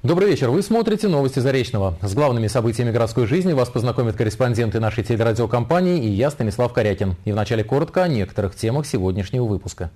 Добрый вечер. Вы смотрите новости Заречного. С главными событиями городской жизни вас познакомят корреспонденты нашей телерадиокомпании и я, Станислав Корякин. И вначале коротко о некоторых темах сегодняшнего выпуска.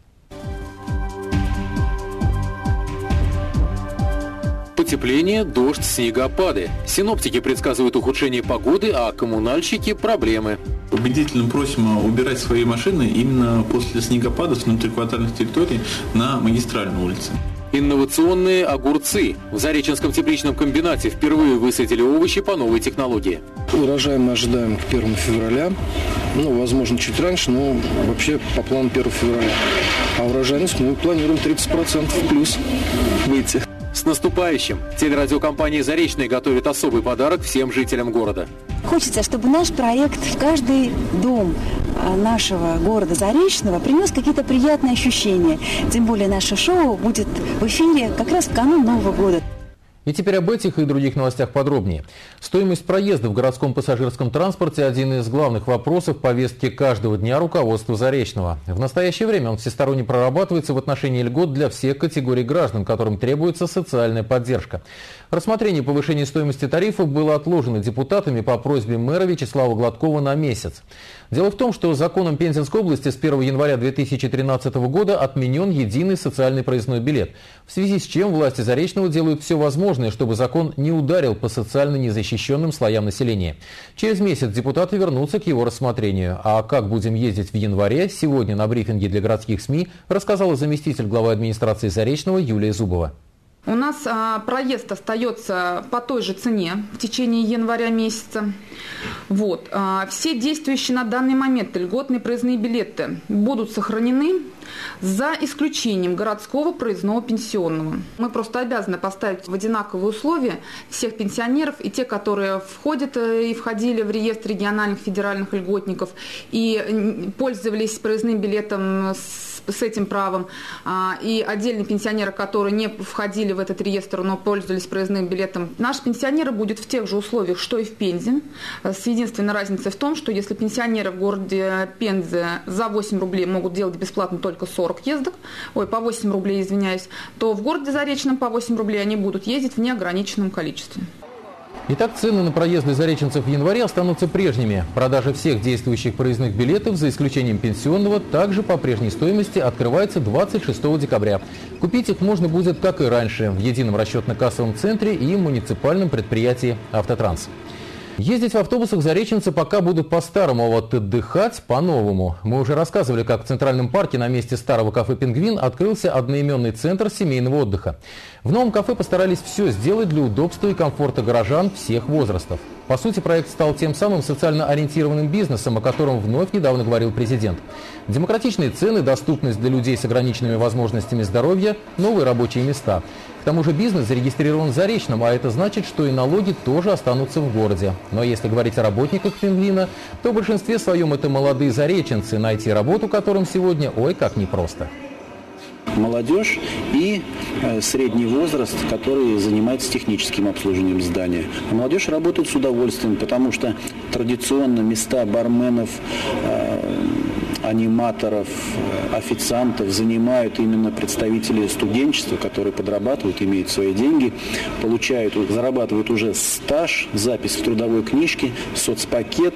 Потепление, дождь, снегопады. Синоптики предсказывают ухудшение погоды, а коммунальщики – проблемы. Убедительно просим убирать свои машины именно после снегопада с внутриквартальных территорий на магистральной улице. Инновационные огурцы. В Зареченском тепличном комбинате впервые высадили овощи по новой технологии. Урожай мы ожидаем к 1 февраля. Возможно, чуть раньше, но вообще по плану 1 февраля. А урожайность мы планируем 30% плюс выйти. С наступающим! Телерадиокомпания «Заречный» готовит особый подарок всем жителям города. Хочется, чтобы наш проект в каждый дом нашего города Заречного принес какие-то приятные ощущения. Тем более наше шоу будет в эфире как раз в канун Нового года. И теперь об этих и других новостях подробнее. Стоимость проезда в городском пассажирском транспорте – один из главных вопросов повестки каждого дня руководства Заречного. В настоящее время он всесторонне прорабатывается в отношении льгот для всех категорий граждан, которым требуется социальная поддержка. Рассмотрение повышения стоимости тарифов было отложено депутатами по просьбе мэра Вячеслава Гладкова на месяц. Дело в том, что законом Пензенской области с 1 января 2013 года отменен единый социальный проездной билет, в связи с чем власти Заречного делают все возможное, чтобы закон не ударил по социально незащищенным слоям населения. Через месяц депутаты вернутся к его рассмотрению. А как будем ездить в январе, сегодня на брифинге для городских СМИ рассказала заместитель главы администрации Заречного Юлия Зубова. У нас проезд остается по той же цене в течение января месяца. Все действующие на данный момент льготные проездные билеты будут сохранены, за исключением городского проездного пенсионного. Мы просто обязаны поставить в одинаковые условия всех пенсионеров, и те, которые входят и входили в реестр региональных федеральных льготников и пользовались проездным билетом с этим правом, и отдельные пенсионеры, которые не входили в этот реестр, но пользовались проездным билетом. Наши пенсионеры будут в тех же условиях, что и в Пензе, с единственной разницей в том, что если пенсионеры в городе Пензе за 8 рублей могут делать бесплатно только 40 ездок, по 8 рублей, извиняюсь, то в городе Заречном по 8 рублей они будут ездить в неограниченном количестве. Итак, цены на проезд для зареченцев в январе останутся прежними. Продажа всех действующих проездных билетов, за исключением пенсионного, также по прежней стоимости открывается 26 декабря. Купить их можно будет, как и раньше, в едином расчетно-кассовом центре и муниципальном предприятии «Автотранс». Ездить в автобусах зареченцы пока будут по-старому, а вот отдыхать по-новому. Мы уже рассказывали, как в Центральном парке на месте старого кафе «Пингвин» открылся одноименный центр семейного отдыха. В новом кафе постарались все сделать для удобства и комфорта горожан всех возрастов. По сути, проект стал тем самым социально ориентированным бизнесом, о котором вновь недавно говорил президент. Демократичные цены, доступность для людей с ограниченными возможностями здоровья, новые рабочие места. К тому же бизнес зарегистрирован в Заречном, а это значит, что и налоги тоже останутся в городе. Но если говорить о работниках «Пингвина», то в большинстве своем это молодые зареченцы, найти работу которым сегодня ой как непросто. Молодежь и средний возраст, который занимается техническим обслуживанием здания. А молодежь работает с удовольствием, потому что традиционно места барменов, аниматоров, официантов занимают именно представители студенчества, которые подрабатывают, имеют свои деньги, зарабатывают уже стаж, запись в трудовой книжке, соцпакет,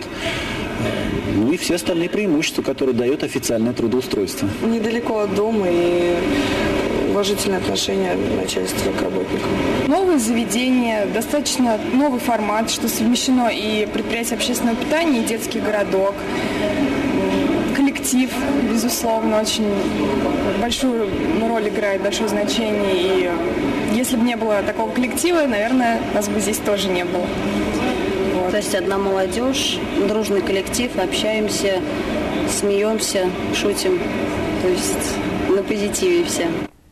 и все остальные преимущества, которые дает официальное трудоустройство. Недалеко от дома и уважительное отношение начальства к работникам. Новые заведения, достаточно новый формат, что совмещено и предприятие общественного питания, и детский городок. Коллектив, безусловно, очень большую роль играет, большое значение. И если бы не было такого коллектива, наверное, нас бы здесь тоже не было. То есть одна молодежь, дружный коллектив, общаемся, смеемся, шутим. То есть на позитиве все.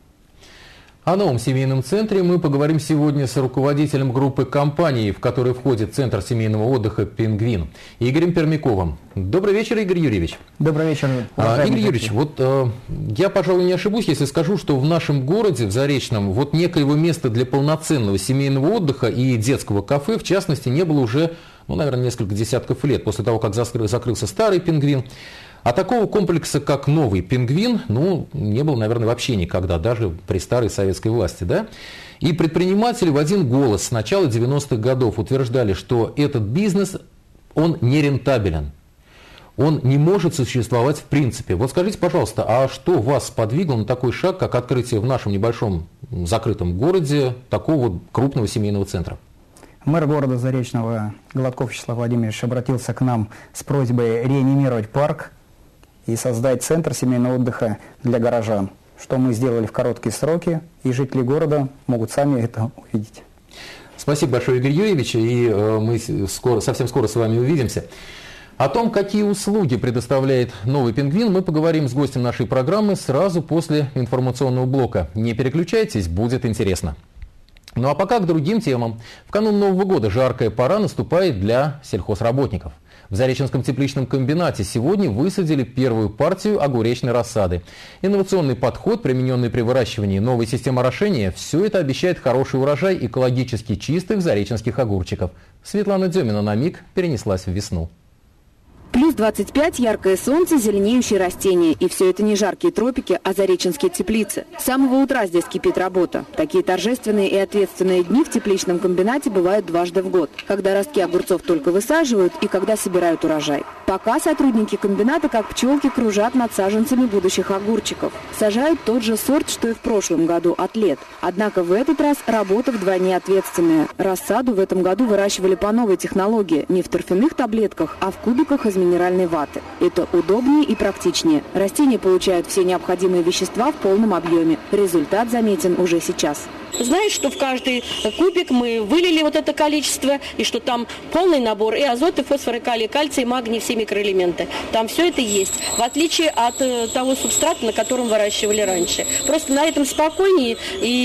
О новом семейном центре мы поговорим сегодня с руководителем группы компаний, в которой входит Центр семейного отдыха «Пингвин», Игорем Пермяковым. Добрый вечер, Игорь Юрьевич. Добрый вечер. Игорь Юрьевич, я, пожалуй, не ошибусь, если скажу, что в нашем городе, в Заречном, некоего места для полноценного семейного отдыха и детского кафе, в частности, не было уже наверное, несколько десятков лет после того, как закрылся старый «Пингвин». А такого комплекса, как новый «Пингвин», не было, наверное, вообще никогда, даже при старой советской власти, да? И предприниматели в один голос с начала 90-х годов утверждали, что этот бизнес, он нерентабелен. Он не может существовать в принципе. Вот скажите, пожалуйста, а что вас сподвигло на такой шаг, как открытие в нашем небольшом закрытом городе такого крупного семейного центра? Мэр города Заречного Гладков Вячеслав Владимирович обратился к нам с просьбой реанимировать парк и создать центр семейного отдыха для горожан, что мы сделали в короткие сроки, и жители города могут сами это увидеть. Спасибо большое, Игорь Юрьевич, и мы совсем скоро с вами увидимся. О том, какие услуги предоставляет новый «Пингвин», мы поговорим с гостем нашей программы сразу после информационного блока. Не переключайтесь, будет интересно. Ну а пока к другим темам. В канун Нового года жаркая пора наступает для сельхозработников. В Зареченском тепличном комбинате сегодня высадили первую партию огуречной рассады. Инновационный подход, примененный при выращивании новой системы орошения, все это обещает хороший урожай экологически чистых зареченских огурчиков. Светлана Демина на миг перенеслась в весну. Плюс 25, яркое солнце, зеленеющие растения. И все это не жаркие тропики, а зареченские теплицы. С самого утра здесь кипит работа. Такие торжественные и ответственные дни в тепличном комбинате бывают дважды в год. Когда ростки огурцов только высаживают и когда собирают урожай. Пока сотрудники комбината, как пчелки, кружат над саженцами будущих огурчиков. Сажают тот же сорт, что и в прошлом году, атлет. Однако в этот раз работа вдвойне ответственная. Рассаду в этом году выращивали по новой технологии. Не в торфяных таблетках, а в кубиках из минеральной ваты. Это удобнее и практичнее. Растения получают все необходимые вещества в полном объеме. Результат заметен уже сейчас. Знаешь, что в каждый кубик мы вылили вот это количество, и что там полный набор и азот, и фосфор, и калий, кальций, магний, все микроэлементы. Там все это есть, в отличие от того субстрата, на котором выращивали раньше. Просто на этом спокойнее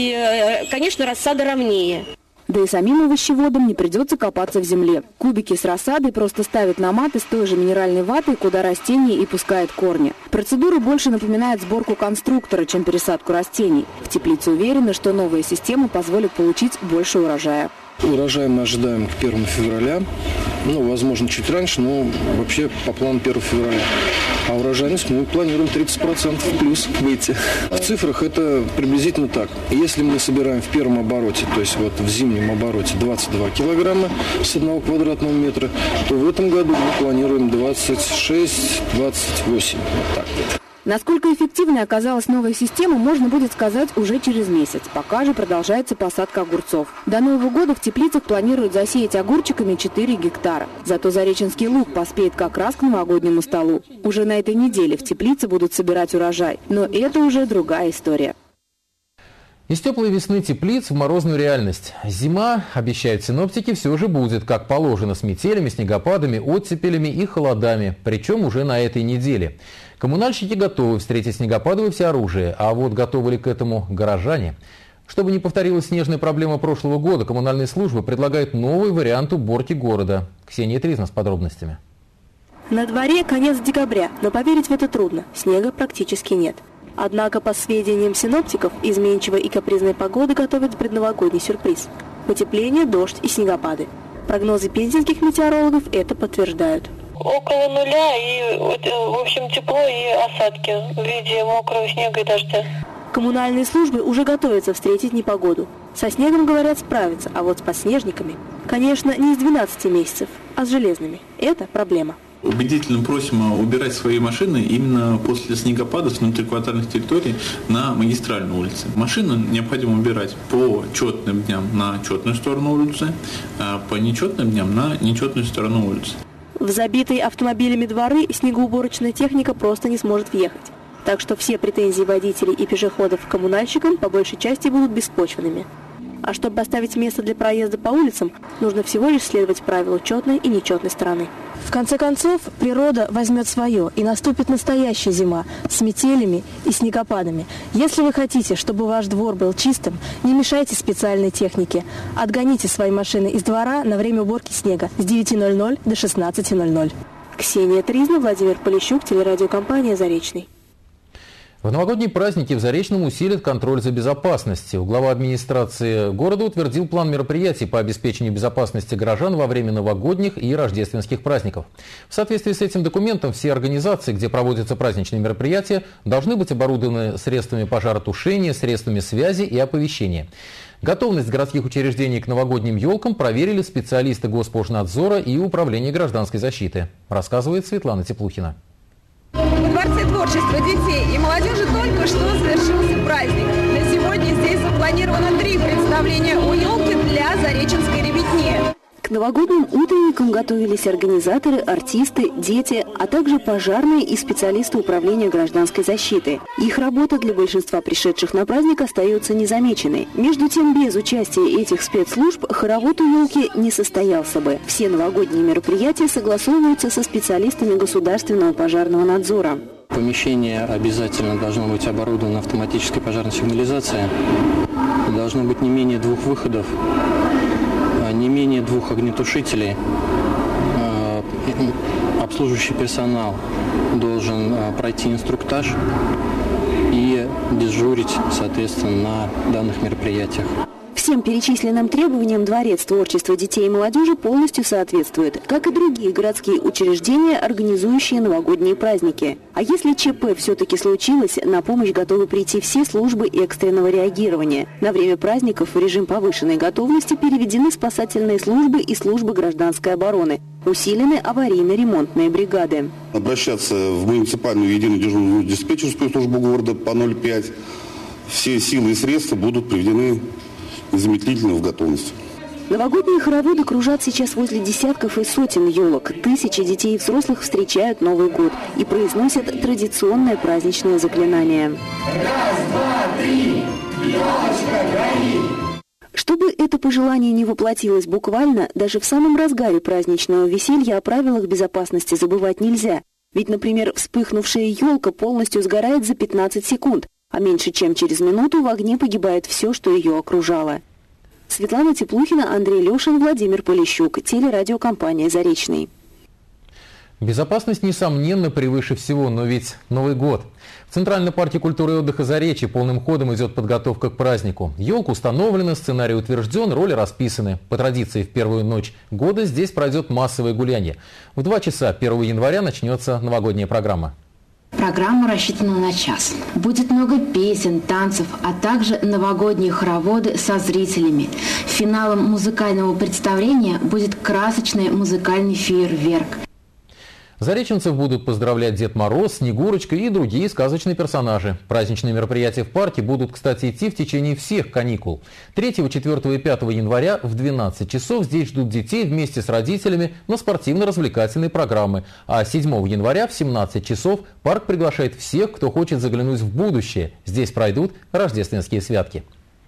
и, конечно, рассада ровнее. Да и самим овощеводам не придется копаться в земле. Кубики с рассадой просто ставят на маты с той же минеральной ватой, куда растение и пускает корни. Процедура больше напоминает сборку конструктора, чем пересадку растений. В теплице уверены, что новая система позволит получить больше урожая. Урожай мы ожидаем к 1 февраля, возможно, чуть раньше, но вообще по плану 1 февраля. А урожайность мы планируем 30% плюс выйти. В цифрах это приблизительно так. Если мы собираем в первом обороте, то есть вот в зимнем обороте 22 килограмма с 1 квадратного метра, то в этом году мы планируем 26-28. Вот так вот. Насколько эффективной оказалась новая система, можно будет сказать уже через месяц. Пока же продолжается посадка огурцов. До Нового года в теплицах планируют засеять огурчиками 4 гектара. Зато зареченский лук поспеет как раз к новогоднему столу. Уже на этой неделе в теплице будут собирать урожай. Но это уже другая история. Из теплой весны теплиц в морозную реальность. Зима, обещают синоптики, все же будет, как положено, с метелями, снегопадами, оттепелями и холодами. Причем уже на этой неделе. Коммунальщики готовы встретить снегопады во всеоружии, а вот готовы ли к этому горожане? Чтобы не повторилась снежная проблема прошлого года, коммунальные службы предлагают новый вариант уборки города. Ксения Тризна с подробностями. На дворе конец декабря, но поверить в это трудно. Снега практически нет. Однако, по сведениям синоптиков, изменчивая и капризная погода готовит предновогодний сюрприз. Потепление, дождь и снегопады. Прогнозы пензенских метеорологов это подтверждают. Около нуля и, в общем, тепло и осадки в виде мокрого снега и дождя. Коммунальные службы уже готовятся встретить непогоду. Со снегом, говорят, справятся, а вот с подснежниками, конечно, не из 12 месяцев, а с железными. Это проблема. Убедительно просим убирать свои машины именно после снегопада с внутриквартальных территорий на магистральной улице. Машину необходимо убирать по четным дням на четную сторону улицы, а по нечетным дням на нечетную сторону улицы. В забитые автомобилями дворы снегоуборочная техника просто не сможет въехать. Так что все претензии водителей и пешеходов к коммунальщикам по большей части будут беспочвенными. А чтобы оставить место для проезда по улицам, нужно всего лишь следовать правилу четной и нечетной стороны. В конце концов, природа возьмет свое, и наступит настоящая зима с метелями и снегопадами. Если вы хотите, чтобы ваш двор был чистым, не мешайте специальной технике. Отгоните свои машины из двора на время уборки снега с 9:00 до 16:00. Ксения Тризна, Владимир Полищук, телерадиокомпания «Заречный». В новогодние праздники в Заречном усилят контроль за безопасностью. Глава администрации города утвердил план мероприятий по обеспечению безопасности горожан во время новогодних и рождественских праздников. В соответствии с этим документом все организации, где проводятся праздничные мероприятия, должны быть оборудованы средствами пожаротушения, средствами связи и оповещения. Готовность городских учреждений к новогодним елкам проверили специалисты Госпожнадзора и Управления гражданской защиты, рассказывает Светлана Теплухина. В Дворце творчества детей и молодежи только что завершился праздник. На сегодня здесь запланировано 3 представления у елки для зареченской ребятни. К новогодним утренникам готовились организаторы, артисты, дети, а также пожарные и специалисты Управления гражданской защиты. Их работа для большинства пришедших на праздник остается незамеченной. Между тем, без участия этих спецслужб хоровод у елки не состоялся бы. Все новогодние мероприятия согласовываются со специалистами Государственного пожарного надзора. Помещение обязательно должно быть оборудовано автоматической пожарной сигнализацией. Должно быть не менее 2 выходов, не менее 2 огнетушителей. Обслуживающий персонал должен пройти инструктаж и дежурить, соответственно, на данных мероприятиях. Всем перечисленным требованиям Дворец творчества детей и молодежи полностью соответствует, как и другие городские учреждения, организующие новогодние праздники. А если ЧП все-таки случилось, на помощь готовы прийти все службы экстренного реагирования. На время праздников в режим повышенной готовности переведены спасательные службы и службы гражданской обороны. Усилены аварийно-ремонтные бригады. Обращаться в муниципальную единую дежурную диспетчерскую службу города по 05. Все силы и средства будут приведены незамедлительно в готовность. Новогодние хороводы кружат сейчас возле десятков и сотен елок. Тысячи детей и взрослых встречают Новый год и произносят традиционное праздничное заклинание. Раз, два, три, елочка гори! Чтобы это пожелание не воплотилось буквально, даже в самом разгаре праздничного веселья о правилах безопасности забывать нельзя. Ведь, например, вспыхнувшая елка полностью сгорает за 15 секунд, а меньше чем через минуту в огне погибает все, что ее окружало. Светлана Теплухина, Андрей Лешин, Владимир Полищук. Телерадиокомпания «Заречный». Безопасность, несомненно, превыше всего, но ведь Новый год. В Центральном парке культуры и отдыха «Заречье» полным ходом идет подготовка к празднику. Елка установлена, сценарий утвержден, роли расписаны. По традиции, в первую ночь года здесь пройдет массовое гулянье. В 2 часа 1 января начнется новогодняя программа. Программа рассчитана на час. Будет много песен, танцев, а также новогодние хороводы со зрителями. Финалом музыкального представления будет красочный музыкальный фейерверк. Зареченцев будут поздравлять Дед Мороз, Снегурочка и другие сказочные персонажи. Праздничные мероприятия в парке будут, кстати, идти в течение всех каникул. 3, 4 и 5 января в 12 часов здесь ждут детей вместе с родителями на спортивно-развлекательные программы. А 7 января в 17 часов парк приглашает всех, кто хочет заглянуть в будущее. Здесь пройдут рождественские святки.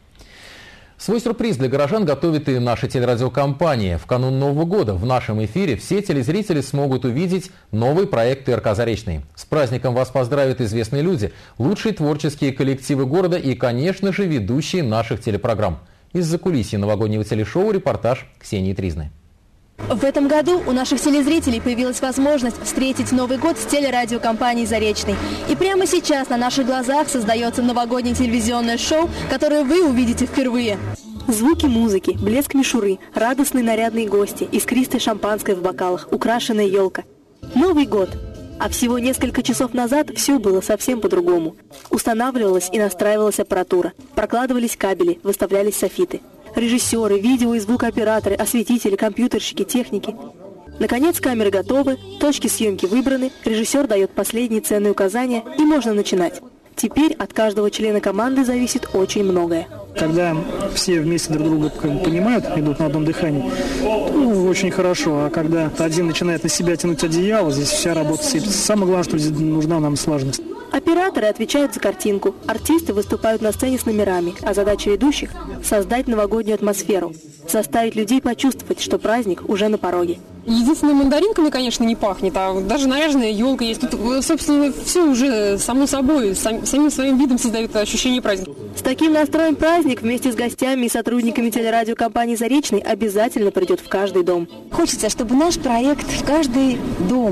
Свой сюрприз для горожан готовит и наша телерадиокомпания. В канун Нового года в нашем эфире все телезрители смогут увидеть новый проект ТРК «Заречный». С праздником вас поздравят известные люди, лучшие творческие коллективы города и, конечно же, ведущие наших телепрограмм. Из-за кулисья новогоднего телешоу репортаж Ксении Тризны. В этом году у наших телезрителей появилась возможность встретить Новый год с телерадиокомпанией «Заречный». И прямо сейчас на наших глазах создается новогоднее телевизионное шоу, которое вы увидите впервые. Звуки музыки, блеск мишуры, радостные нарядные гости, искристое шампанское в бокалах, украшенная елка. Новый год. А всего несколько часов назад все было совсем по-другому. Устанавливалась и настраивалась аппаратура, прокладывались кабели, выставлялись софиты. Режиссеры, видео- и звукооператоры, осветители, компьютерщики, техники. Наконец, камеры готовы, точки съемки выбраны, режиссер дает последние ценные указания, и можно начинать. Теперь от каждого члена команды зависит очень многое. Когда все вместе друг друга понимают, идут на одном дыхании, очень хорошо. А когда один начинает на себя тянуть одеяло, здесь вся работа сыпется. Самое главное, что здесь нужна нам слаженность. Операторы отвечают за картинку, артисты выступают на сцене с номерами, а задача ведущих – создать новогоднюю атмосферу, заставить людей почувствовать, что праздник уже на пороге. Единственное, мандаринками, конечно, не пахнет, а даже наряженная елка есть. Тут, собственно, все уже само собой, самим своим видом создает ощущение праздника. С таким настроем праздник вместе с гостями и сотрудниками телерадиокомпании «Заречный» обязательно придет в каждый дом. Хочется, чтобы наш проект в каждый дом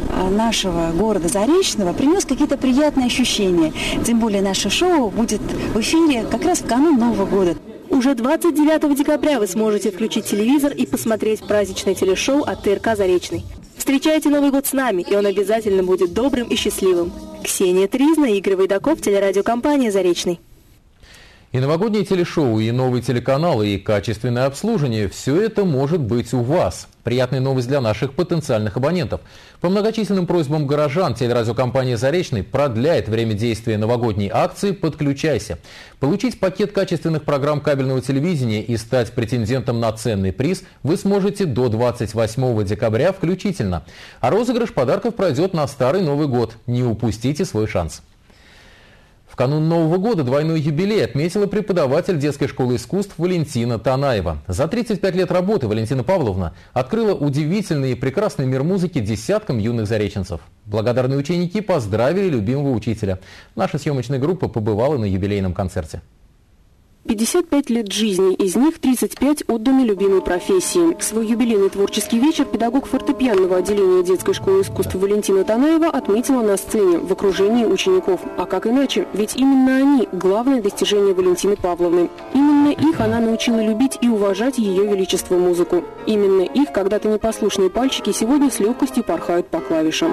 нашего города Заречного принес какие-то приятные ощущения. Тем более наше шоу будет в эфире как раз в канун Нового года. Уже 29 декабря вы сможете включить телевизор и посмотреть праздничное телешоу от ТРК «Заречный». Встречайте Новый год с нами, и он обязательно будет добрым и счастливым. Ксения Тризна, Игорь Войдаков, телерадиокомпания «Заречный». И новогоднее телешоу, и новый телеканал, и качественное обслуживание – все это может быть у вас. Приятная новость для наших потенциальных абонентов. По многочисленным просьбам горожан телерадиокомпания «Заречный» продляет время действия новогодней акции «Подключайся». Получить пакет качественных программ кабельного телевидения и стать претендентом на ценный приз вы сможете до 28 декабря включительно. А розыгрыш подарков пройдет на Старый Новый год. Не упустите свой шанс. В канун Нового года двойной юбилей отметила преподаватель детской школы искусств Валентина Танаева. За 35 лет работы Валентина Павловна открыла удивительный и прекрасный мир музыки десяткам юных зареченцев. Благодарные ученики поздравили любимого учителя. Наша съемочная группа побывала на юбилейном концерте. 55 лет жизни, из них 35 отданы любимой профессии. Свой юбилейный творческий вечер педагог фортепианного отделения детской школы искусств Валентина Танаева отметила на сцене в окружении учеников. А как иначе? Ведь именно они – главное достижение Валентины Павловны. Именно их она научила любить и уважать ее величество музыку. Именно их когда-то непослушные пальчики сегодня с легкостью порхают по клавишам.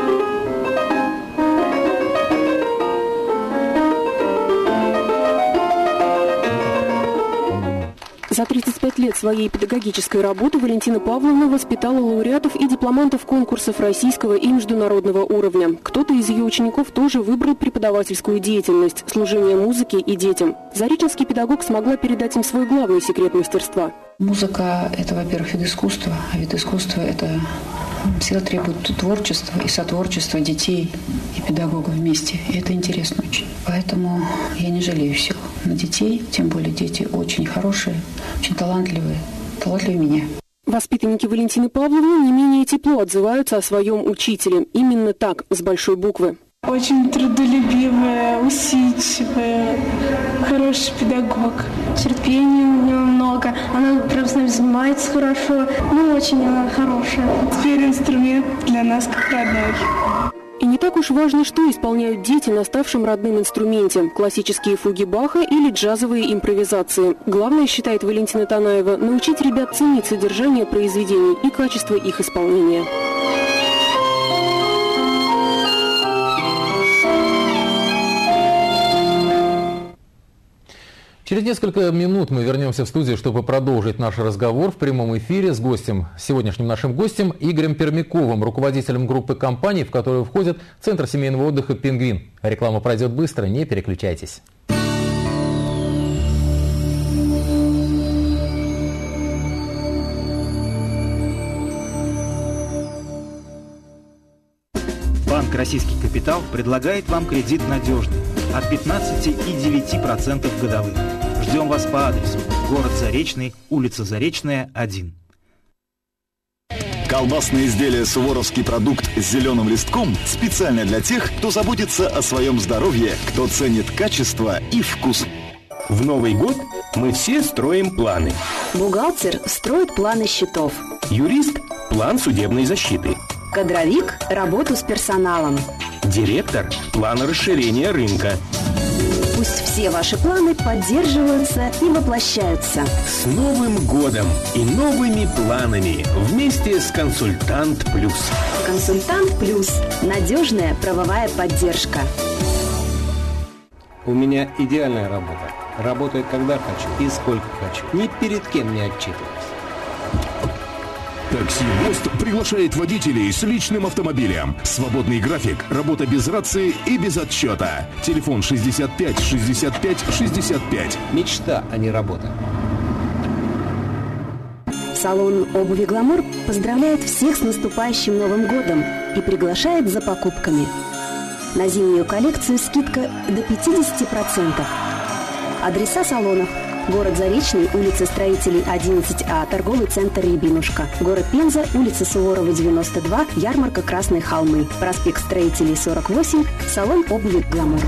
За 35 лет своей педагогической работы Валентина Павловна воспитала лауреатов и дипломантов конкурсов российского и международного уровня. Кто-то из ее учеников тоже выбрал преподавательскую деятельность – служение музыке и детям. Зареченский педагог смогла передать им свой главный секрет мастерства. Музыка – это, во-первых, вид искусства, а вид искусства – это всегда требует творчества и сотворчества детей и педагога вместе. И это интересно очень. Поэтому я не жалею сил на детей, тем более дети очень хорошие, очень талантливые меня. Воспитанники Валентины Павловны не менее тепло отзываются о своем учителе. Именно так, с большой буквы. Очень трудолюбивая, усидчивая, хороший педагог. Терпения у нее много. Она прям с нами занимается хорошо. Ну, очень она хорошая. Теперь инструмент для нас как родной. И не так уж важно, что исполняют дети на ставшем родным инструменте – классические фуги Баха или джазовые импровизации. Главное, считает Валентина Танаева, научить ребят ценить содержание произведений и качество их исполнения. Через несколько минут мы вернемся в студию, чтобы продолжить наш разговор в прямом эфире с гостем, сегодняшним нашим гостем Игорем Пермяковым, руководителем группы компаний, в которую входит Центр семейного отдыха «Пингвин». Реклама пройдет быстро, не переключайтесь. Банк «Российский капитал» предлагает вам кредит надежный от 15,9% годовых. Ждем вас по адресу: город Заречный, улица Заречная, 1. Колбасные изделия «Суворовский продукт» с зеленым листком специально для тех, кто заботится о своем здоровье, кто ценит качество и вкус. В Новый год мы все строим планы. Бухгалтер строит планы счетов. Юрист – план судебной защиты. Кадровик – работу с персоналом. Директор – план расширения рынка. Пусть все ваши планы поддерживаются и воплощаются. С Новым годом и новыми планами вместе с «Консультант Плюс». «Консультант Плюс» – надежная правовая поддержка. У меня идеальная работа. Работаю, когда хочу и сколько хочу. Ни перед кем не отчитываюсь. Такси «ГОСТ» приглашает водителей с личным автомобилем. Свободный график, работа без рации и без отчета. Телефон 65 65 65. Мечта, а не работа. Салон обуви «Гламур» поздравляет всех с наступающим Новым годом и приглашает за покупками. На зимнюю коллекцию скидка до 50%. Адреса салонов: город Заречный, улица Строителей, 11А, торговый центр «Рябинушка». Город Пенза, улица Суворова, 92, ярмарка «Красные холмы». Проспект Строителей, 48, салон обуви «Гламур».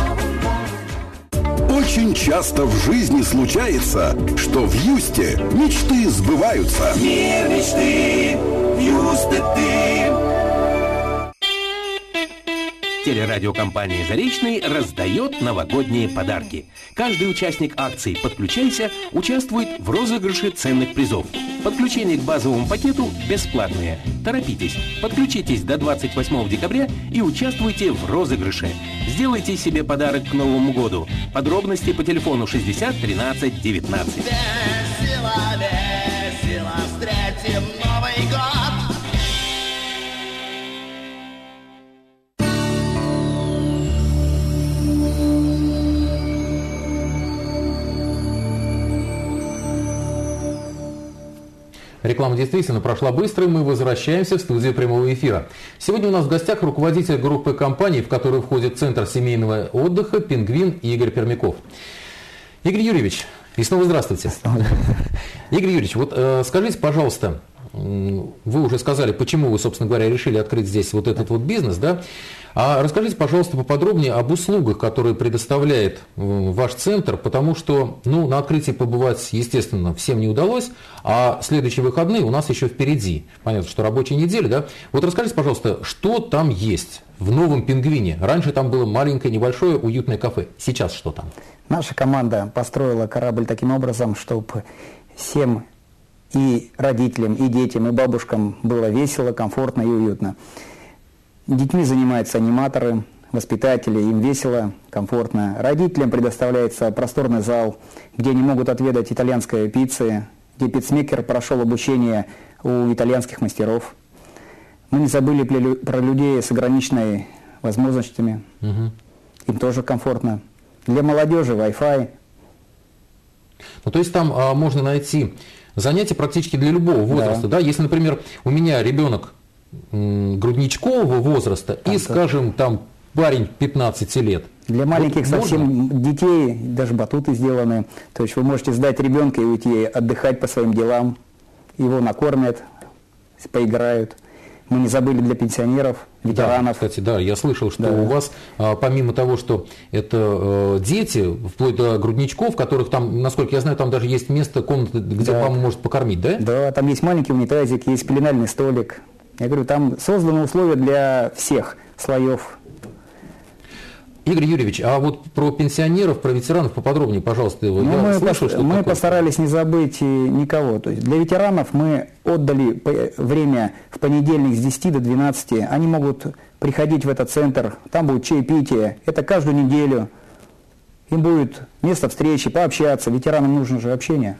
Очень часто в жизни случается, что в Юсте мечты мечты, сбываются. Мир мечты, Юсты ты. Телерадиокомпания «Заречный» раздает новогодние подарки. Каждый участник акции «Подключайся» участвует в розыгрыше ценных призов. Подключение к базовому пакету бесплатное. Торопитесь, подключитесь до 28 декабря и участвуйте в розыгрыше. Сделайте себе подарок к Новому году. Подробности по телефону 60 13 19. Весело, весело встретим Новый год. Реклама действительно прошла быстро, и мы возвращаемся в студию прямого эфира. Сегодня у нас в гостях руководитель группы компаний, в которую входит Центр семейного отдыха «Пингвин» Игорь Пермяков. Игорь Юрьевич, и снова здравствуйте. Игорь Юрьевич, вот скажите, пожалуйста, вы уже сказали, почему вы, собственно говоря, решили открыть здесь вот этот вот бизнес, да? А расскажите, пожалуйста, поподробнее об услугах, которые предоставляет ваш центр, потому что, на открытии побывать, естественно, всем не удалось, а следующие выходные у нас еще впереди. Понятно, что рабочая неделя, да? Вот расскажите, пожалуйста, что там есть в новом «Пингвине»? Раньше там было маленькое, небольшое, уютное кафе. Сейчас что там? Наша команда построила корабль таким образом, чтобы всем и родителям, и детям, и бабушкам было весело, комфортно и уютно. Детьми занимаются аниматоры, воспитатели, им весело, комфортно. Родителям предоставляется просторный зал, где они могут отведать итальянской пиццы, где пиццмейкер прошел обучение у итальянских мастеров. Мы не забыли про людей с ограниченными возможностями. Им тоже комфортно. Для молодежи Wi-Fi. То есть там можно найти занятия практически для любого возраста, да? Если, например, у меня ребенок грудничкового возраста и, скажем, там парень 15 лет. Для маленьких совсем детей даже батуты сделаны. То есть вы можете сдать ребенка и уйти отдыхать по своим делам. Его накормят, поиграют. Мы не забыли для пенсионеров, ветеранов. Да, кстати, да, я слышал, что у вас, помимо того, что это дети, вплоть до грудничков, которых там, насколько я знаю, там даже есть место, комната, где мама может покормить, да? Да, там есть маленький унитазик, есть пеленальный столик. Я говорю, там созданы условия для всех слоев. Игорь Юрьевич, а вот про пенсионеров, про ветеранов поподробнее, пожалуйста. Мы постарались не забыть никого. То есть для ветеранов мы отдали время в понедельник с 10 до 12. Они могут приходить в этот центр, там будет чаепитие. Это каждую неделю. Им будет место встречи, пообщаться. Ветеранам нужно же общение.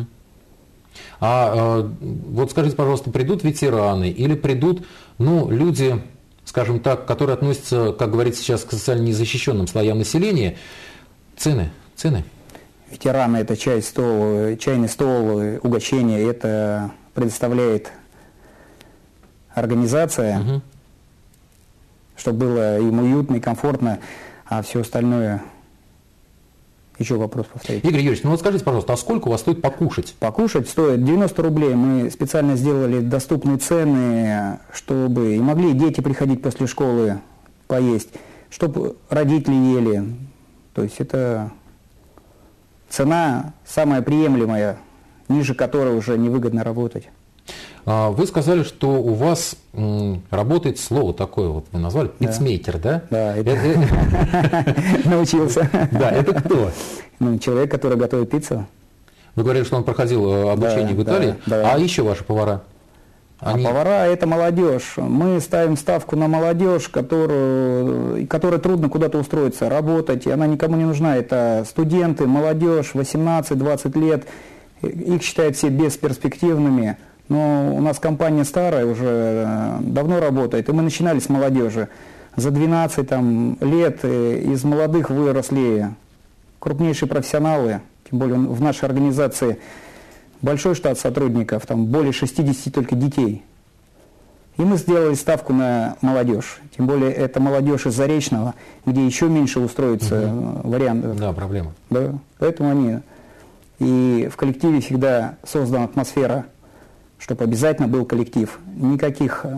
Вот скажите, пожалуйста, придут ветераны или придут люди, скажем так, которые относятся, как говорится сейчас, к социально незащищенным слоям населения? Цены? Ветераны – это чайный стол, угощение. Это предоставляет организация, чтобы было им уютно и комфортно, а все остальное… Еще вопрос повторите. Игорь Юрьевич, вот скажите, пожалуйста, а сколько у вас стоит покушать? Покушать стоит 90 рублей. Мы специально сделали доступные цены, чтобы и могли дети приходить после школы поесть, чтобы родители ели. То есть это цена самая приемлемая, ниже которой уже невыгодно работать. Вы сказали, что у вас работает слово такое, вот вы назвали, пиццмейкер, да? Да, научился. Да, это кто? Человек, который готовит пиццу. Вы говорили, что он проходил обучение в Италии, а еще ваши повара? Повара – это молодежь. Мы ставим ставку на молодежь, которой трудно куда-то устроиться, работать, и она никому не нужна. Это студенты, молодежь, 18-20 лет, их считают все бесперспективными. Но у нас компания старая, уже давно работает, и мы начинали с молодежи. За 12 лет из молодых выросли крупнейшие профессионалы, тем более в нашей организации большой штат сотрудников, там более 60 только детей. И мы сделали ставку на молодежь, тем более это молодежь из Заречного, где еще меньше устроится вариантов. Да, проблема. Да, поэтому они… И в коллективе всегда создана атмосфера, чтобы обязательно был коллектив. Никаких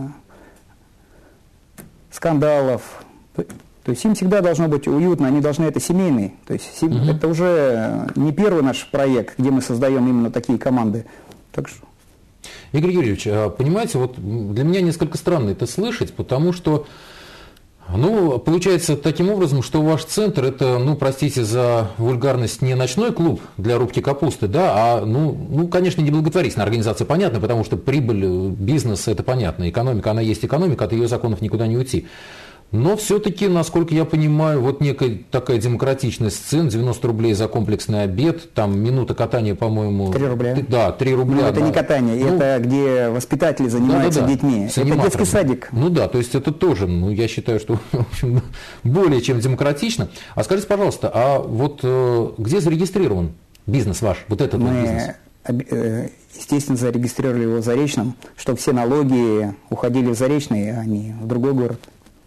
скандалов. То есть им всегда должно быть уютно, они должны, это семейный. То есть это уже не первый наш проект, где мы создаем именно такие команды. Так что… Игорь Юрьевич, понимаете, вот для меня несколько странно это слышать, потому что Ну, получается таким образом, что ваш центр это, ну, простите за вульгарность, не ночной клуб для рубки капусты, да, а, ну, конечно, не благотворительная организация, понятно, потому что прибыль, бизнес, это понятно, экономика, она есть экономика, от ее законов никуда не уйти. Но все-таки, насколько я понимаю, вот некая такая демократичность цен, 90 рублей за комплексный обед, там минута катания, по-моему... 3 рубля. Да, 3 рубля. Ну, это не катание, это где воспитатели занимаются детьми. Это детский садик. Ну да, то есть это тоже, ну, я считаю, что, в общем, более чем демократично. А скажите, пожалуйста, а вот где зарегистрирован бизнес ваш, вот этот бизнес? Естественно, зарегистрировали его в Заречном, чтобы все налоги уходили в Заречный, а не в другой город.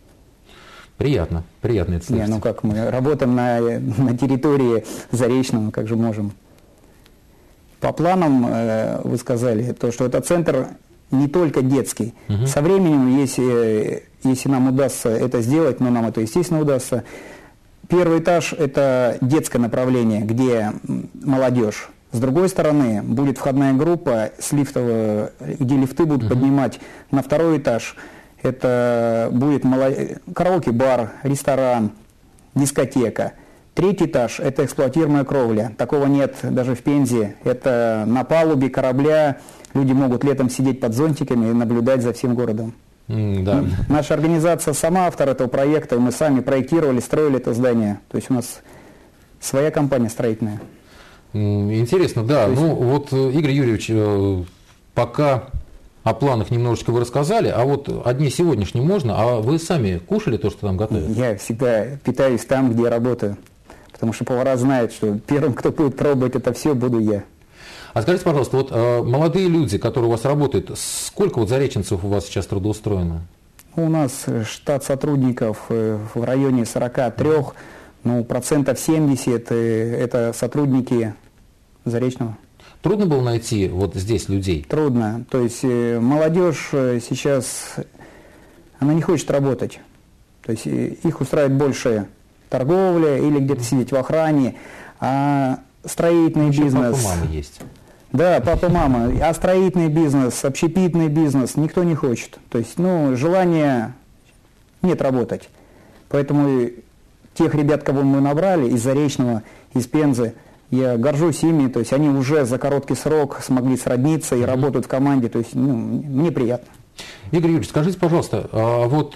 Приятно это слышать. Ну как, мы работаем на территории Заречного, как же можем. По планам, вы сказали, то, что это центр не только детский. Угу. Со временем, если нам удастся это сделать, но нам это, естественно, удастся, первый этаж – это детское направление, где молодежь. С другой стороны, будет входная группа, где лифты будут поднимать на второй этаж. Это будет караоке-бар, ресторан, дискотека. Третий этаж – это эксплуатируемая кровля. Такого нет даже в Пензе. Это на палубе корабля. Люди могут летом сидеть под зонтиками и наблюдать за всем городом. Да. Наша организация сама автор этого проекта, и мы сами проектировали, строили это здание. То есть у нас своя компания строительная. Интересно, да. Ну вот, Игорь Юрьевич, пока... О планах немножечко вы рассказали, а вот о дне сегодняшнем можно, а вы сами кушали то, что там готовят? Я всегда питаюсь там, где я работаю, потому что повара знают, что первым, кто будет пробовать это все, буду я. А скажите, пожалуйста, вот молодые люди, которые у вас работают, сколько вот зареченцев у вас сейчас трудоустроено? У нас штат сотрудников в районе 43, ну, 70% это сотрудники Заречного. Трудно было найти вот здесь людей? Трудно. То есть молодежь сейчас, она не хочет работать. То есть их устраивает больше торговля или где-то сидеть в охране, а строительный бизнес... Папа, мама есть. Да, папа, мама. А строительный бизнес, общепитный бизнес никто не хочет. То есть, желания нет работать. Поэтому тех ребят, кого мы набрали из Заречного, из Пензы, я горжусь ими, то есть они уже за короткий срок смогли сродниться и работают в команде, то есть мне приятно. Игорь Юрьевич, скажите, пожалуйста, вот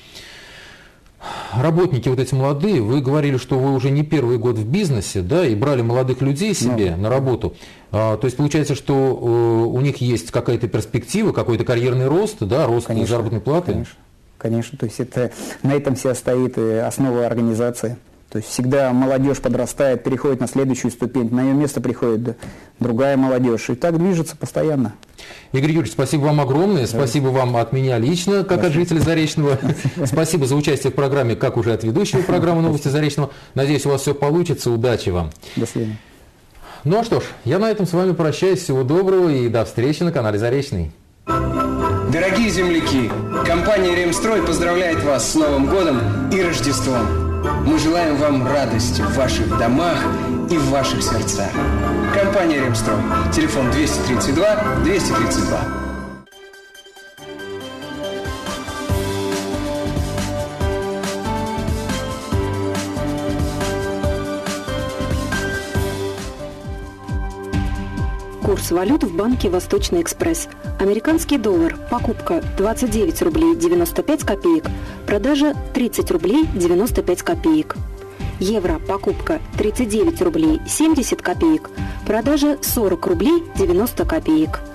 работники вот эти молодые, вы говорили, что вы уже не первый год в бизнесе, да, и брали молодых людей себе на работу. То есть получается, что у них есть какая-то перспектива, какой-то карьерный рост, да, рост заработной платы? Конечно, то есть на этом вся стоит основа организации. То есть всегда молодежь подрастает, переходит на следующую ступень, на ее место приходит другая молодежь. И так движется постоянно. Игорь Юрьевич, спасибо вам огромное. Спасибо вам от меня лично, как от жителя Заречного. Спасибо за участие в программе, как уже от ведущего программы «Новости Заречного». Надеюсь, у вас все получится. Удачи вам. До свидания. Ну а что ж, я на этом с вами прощаюсь. Всего доброго и до встречи на канале Заречный. Дорогие земляки, компания «Ремстрой» поздравляет вас с Новым годом и Рождеством. Мы желаем вам радости в ваших домах и в ваших сердцах. Компания «Ремстрой». Телефон 232-232. Курс валют в банке «Восточный экспресс». Американский доллар. Покупка 29 рублей 95 копеек. Продажа 30 рублей 95 копеек. Евро. Покупка 39 рублей 70 копеек. Продажа 40 рублей 90 копеек.